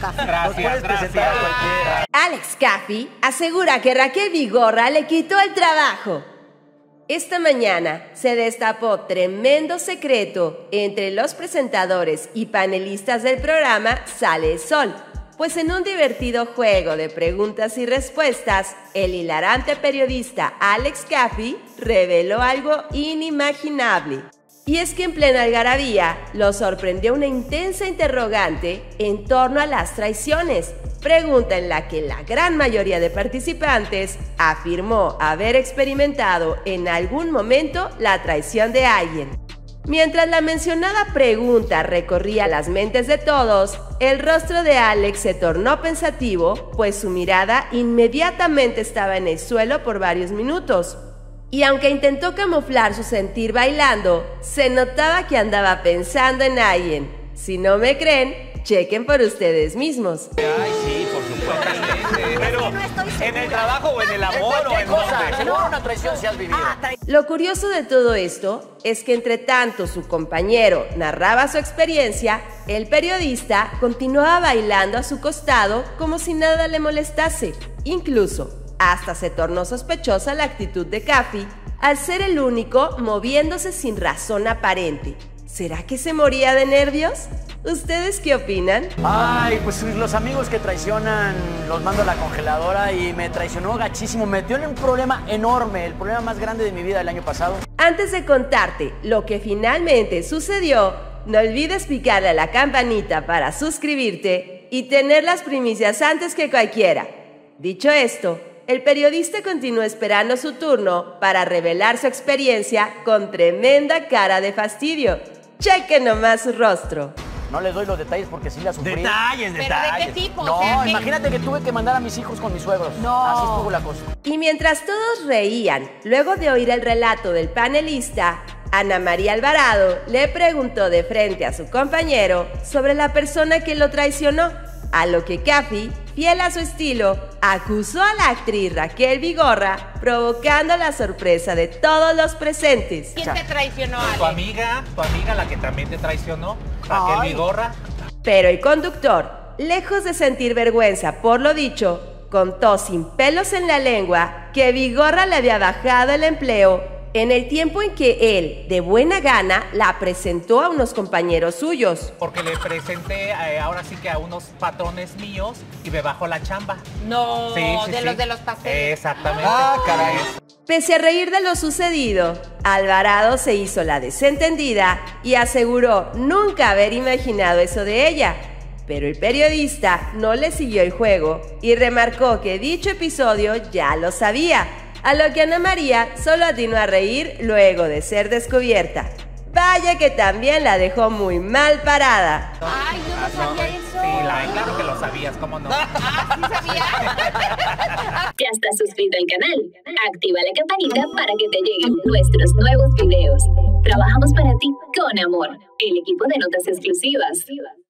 Caffey. Gracias, gracias. Alex Caffey asegura que Raquel Vigorra le quitó el trabajo. Esta mañana se destapó tremendo secreto entre los presentadores y panelistas del programa Sale el Sol, pues en un divertido juego de preguntas y respuestas, el hilarante periodista Alex Caffey reveló algo inimaginable. Y es que en plena algarabía lo sorprendió una intensa interrogante en torno a las traiciones, pregunta en la que la gran mayoría de participantes afirmó haber experimentado en algún momento la traición de alguien. Mientras la mencionada pregunta recorría las mentes de todos, el rostro de Alex se tornó pensativo, pues su mirada inmediatamente estaba en el suelo por varios minutos. Y aunque intentó camuflar su sentir bailando, se notaba que andaba pensando en alguien. Si no me creen, chequen por ustedes mismos. Ay, sí, por supuesto. Pero, ¿en el trabajo o en el amor o en dónde? Seguro una traición si has vivido. Lo curioso de todo esto es que entre tanto su compañero narraba su experiencia, el periodista continuaba bailando a su costado como si nada le molestase. Incluso, hasta se tornó sospechosa la actitud de Caffey al ser el único moviéndose sin razón aparente. ¿Será que se moría de nervios? ¿Ustedes qué opinan? Ay, pues los amigos que traicionan los mando a la congeladora y me traicionó gachísimo. Me metió en un problema enorme, el problema más grande de mi vida el año pasado. Antes de contarte lo que finalmente sucedió, no olvides picarle a la campanita para suscribirte y tener las primicias antes que cualquiera. Dicho esto, el periodista continuó esperando su turno para revelar su experiencia con tremenda cara de fastidio. Chequen nomás su rostro. No les doy los detalles porque sí la sufrí. Detalles. ¿Pero de qué tipo? No, O sea, imagínate que tuve que mandar a mis hijos con mis suegros. No. Así estuvo la cosa. Y mientras todos reían, luego de oír el relato del panelista, Ana María Alvarado le preguntó de frente a su compañero sobre la persona que lo traicionó, a lo que Caffey, fiel a su estilo, acusó a la actriz Raquel Vigorra, provocando la sorpresa de todos los presentes. ¿Quién te traicionó, Alex? Tu amiga, la que también te traicionó, Raquel Vigorra. Pero el conductor, lejos de sentir vergüenza por lo dicho, contó sin pelos en la lengua que Vigorra le había bajado el empleo en el tiempo en que él, de buena gana, la presentó a unos compañeros suyos. Porque le presenté ahora sí que a unos patrones míos y me bajó la chamba. No, Sí, los de los pasteles. Exactamente. Ah, caray. Pese a reír de lo sucedido, Alvarado se hizo la desentendida y aseguró nunca haber imaginado eso de ella. Pero el periodista no le siguió el juego y remarcó que dicho episodio ya lo sabía, a lo que Ana María solo atinó a reír luego de ser descubierta. Vaya que también la dejó muy mal parada. Ay, yo no sabía eso. Sí, claro que lo sabías, ¿cómo no? Ah, sí sabía. ¿Ya estás suscrito al canal? Activa la campanita para que te lleguen nuestros nuevos videos. Trabajamos para ti con amor. El equipo de notas exclusivas.